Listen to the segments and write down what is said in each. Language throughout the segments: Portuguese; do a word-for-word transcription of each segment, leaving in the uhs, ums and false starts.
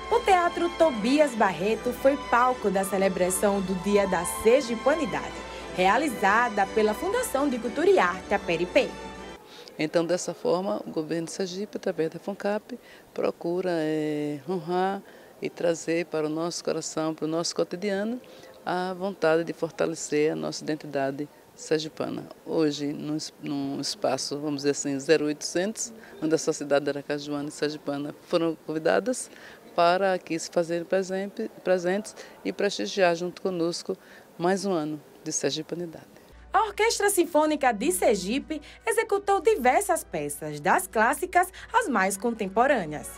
O Teatro Tobias Barreto foi palco da celebração do Dia da Sergipanidade, realizada pela Fundação de Cultura e Arte, a Peripê. Então, dessa forma, o governo de Sergipe, através da FUNCAP, procura é, honrar e trazer para o nosso coração, para o nosso cotidiano, a vontade de fortalecer a nossa identidade sergipana. Hoje, num, num espaço, vamos dizer assim, zero oitocentos, onde a Sociedade de Aracajuana e Sergipana foram convidadas para aqui se fazerem presente, presentes e prestigiar junto conosco mais um ano de sergipanidade. A Orquestra Sinfônica de Sergipe executou diversas peças, das clássicas às mais contemporâneas.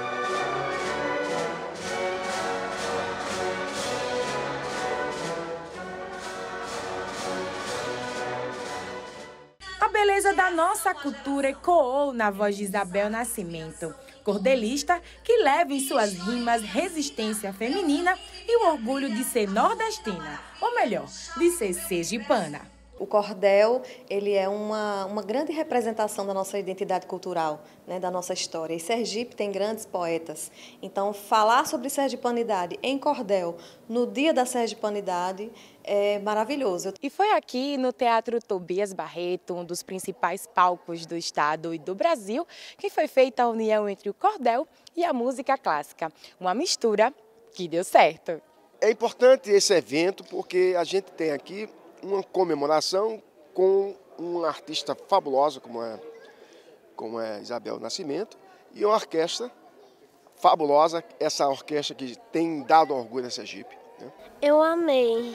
A beleza da nossa cultura ecoou na voz de Isabel Nascimento, cordelista que leva em suas rimas resistência feminina e o orgulho de ser nordestina, ou melhor, de ser sergipana. O cordel, ele é uma, uma grande representação da nossa identidade cultural, né, da nossa história. E Sergipe tem grandes poetas. Então, falar sobre sergipanidade em cordel, no dia da sergipanidade, é maravilhoso. E foi aqui no Teatro Tobias Barreto, um dos principais palcos do estado e do Brasil, que foi feita a união entre o cordel e a música clássica. Uma mistura que deu certo. É importante esse evento porque a gente tem aqui uma comemoração com uma artista fabulosa como é, como é Isabel Nascimento e uma orquestra fabulosa, essa orquestra que tem dado orgulho a Sergipe. Né? Eu amei.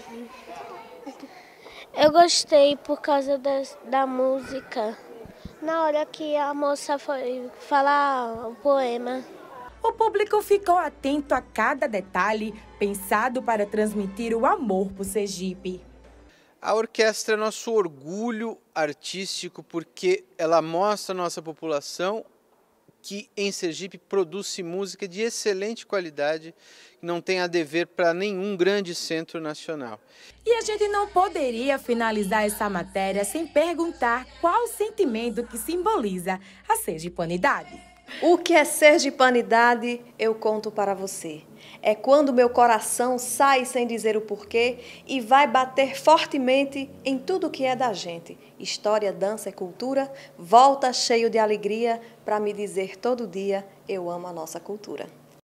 Eu gostei por causa das, da música. Na hora que a moça foi falar o poema. O público ficou atento a cada detalhe, pensado para transmitir o amor por Sergipe. A orquestra é nosso orgulho artístico porque ela mostra à nossa população que em Sergipe produz-se música de excelente qualidade, que não tem a dever para nenhum grande centro nacional. E a gente não poderia finalizar essa matéria sem perguntar qual o sentimento que simboliza a sergipanidade. O que é sergipanidade, eu conto para você. É quando meu coração sai sem dizer o porquê e vai bater fortemente em tudo que é da gente. História, dança e cultura, volta cheio de alegria para me dizer todo dia, eu amo a nossa cultura.